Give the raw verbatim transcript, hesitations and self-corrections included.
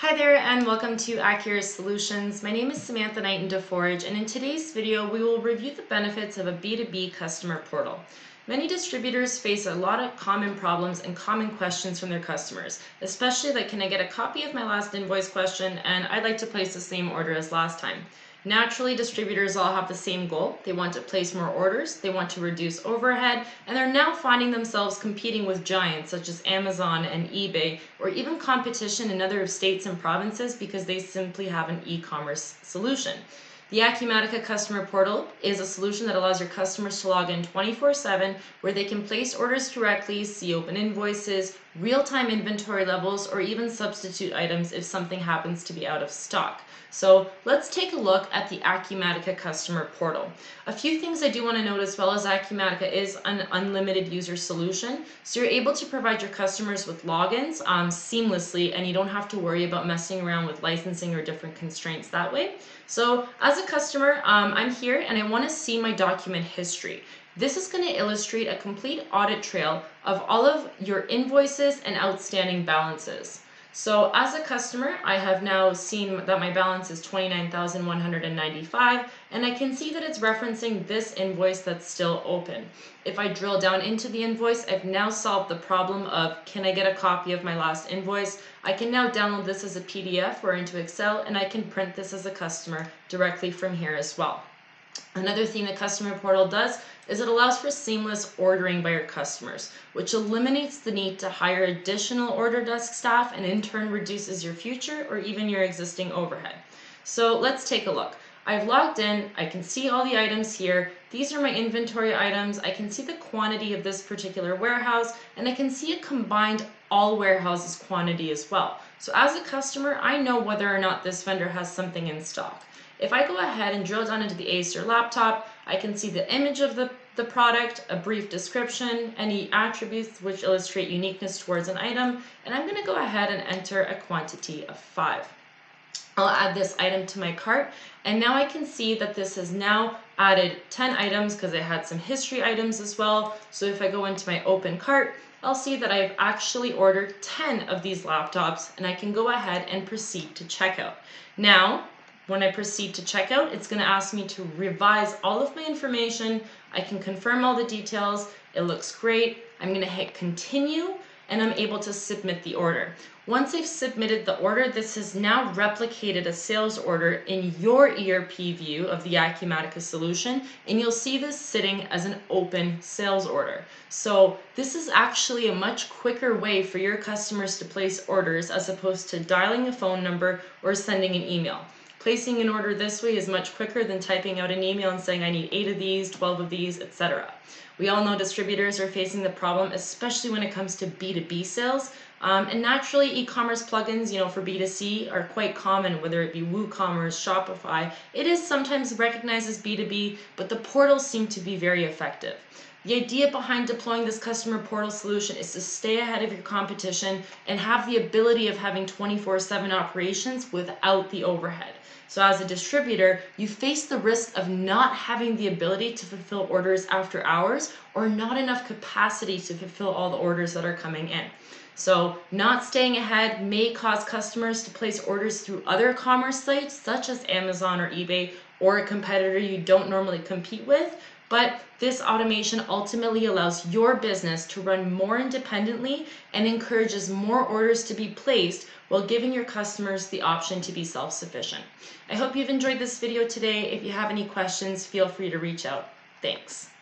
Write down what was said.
Hi there and welcome to Aqurus Solutions. My name is Samantha Niton DeForge, and in today's video we will review the benefits of a B two B customer portal. Many distributors face a lot of common problems and common questions from their customers, especially like, can I get a copy of my last invoice question, and I'd like to place the same order as last time. Naturally, distributors all have the same goal. They want to place more orders, they want to reduce overhead, and they're now finding themselves competing with giants such as Amazon and eBay, or even competition in other states and provinces because they simply have an e-commerce solution. The Acumatica customer portal is a solution that allows your customers to log in twenty-four seven, where they can place orders directly, see open invoices, real-time inventory levels, or even substitute items if something happens to be out of stock. So let's take a look at the Acumatica customer portal. A few things I do want to note as well as Acumatica is an unlimited user solution. So you're able to provide your customers with logins um, seamlessly, and you don't have to worry about messing around with licensing or different constraints that way. So as a customer, um, I'm here and I want to see my document history. This is going to illustrate a complete audit trail of all of your invoices and outstanding balances. So as a customer, I have now seen that my balance is twenty-nine thousand one hundred ninety-five, and I can see that it's referencing this invoice that's still open. If I drill down into the invoice, I've now solved the problem of, can I get a copy of my last invoice? I can now download this as a P D F or into Excel, and I can print this as a customer directly from here as well. Another thing the customer portal does is it allows for seamless ordering by your customers, which eliminates the need to hire additional order desk staff and in turn reduces your future or even your existing overhead. So let's take a look. I've logged in, I can see all the items here. These are my inventory items. I can see the quantity of this particular warehouse, and I can see a combined all warehouses quantity as well. So as a customer, I know whether or not this vendor has something in stock. If I go ahead and drill down into the Acer laptop, I can see the image of the, the product, a brief description, any attributes which illustrate uniqueness towards an item, and I'm going to go ahead and enter a quantity of five. I'll add this item to my cart, and now I can see that this has now added ten items because I had some history items as well. So if I go into my open cart, I'll see that I've actually ordered ten of these laptops, and I can go ahead and proceed to checkout. Now, when I proceed to checkout, it's going to ask me to revise all of my information. I can confirm all the details. It looks great. I'm going to hit continue, and I'm able to submit the order. Once I've submitted the order, this has now replicated a sales order in your E R P view of the Acumatica solution, and you'll see this sitting as an open sales order. So this is actually a much quicker way for your customers to place orders as opposed to dialing a phone number or sending an email. Placing an order this way is much quicker than typing out an email and saying I need eight of these, twelve of these, et cetera. We all know distributors are facing the problem, especially when it comes to B two B sales. Um, and naturally, e-commerce plugins, you know, for B two C are quite common, whether it be WooCommerce, Shopify. It is sometimes recognized as B two B, but the portals seem to be very effective. The idea behind deploying this customer portal solution is to stay ahead of your competition and have the ability of having twenty-four seven operations without the overhead. So as a distributor, you face the risk of not having the ability to fulfill orders after hours or not enough capacity to fulfill all the orders that are coming in. So not staying ahead may cause customers to place orders through other commerce sites such as Amazon or eBay or a competitor you don't normally compete with. But this automation ultimately allows your business to run more independently and encourages more orders to be placed while giving your customers the option to be self-sufficient. I hope you've enjoyed this video today. If you have any questions, feel free to reach out. Thanks.